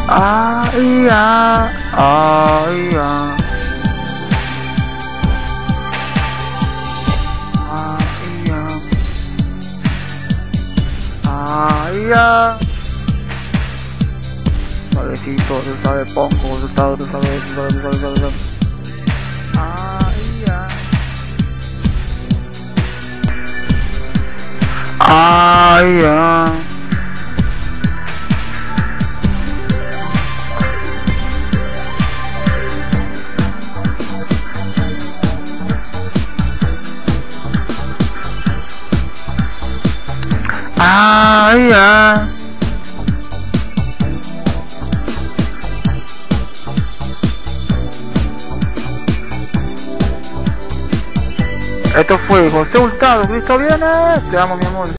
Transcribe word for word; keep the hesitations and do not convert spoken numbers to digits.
Ay, ya, ay, ya. Ay, ya. Ay, ya. Suavecito, tú sabes, pongo, tú sabes, tú sabes, tú sabes, tú sabes, tú sabes, tú sabes. Ay, ya. Ay, ya. Ay, ya. Esto fue José Hurtado, Cristo viene, te amo mi amor.